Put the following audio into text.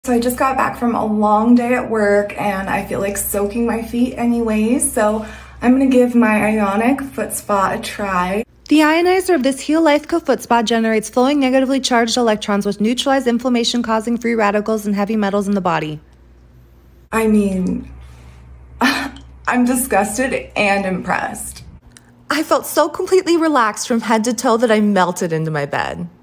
So I just got back from a long day at work and I feel like soaking my feet anyways, so I'm gonna give my Ionic foot spa a try. The ionizer of this Heal Lifeco foot spa generates flowing negatively charged electrons which neutralize inflammation causing free radicals and heavy metals in the body. I mean, I'm disgusted and impressed. I felt so completely relaxed from head to toe that I melted into my bed.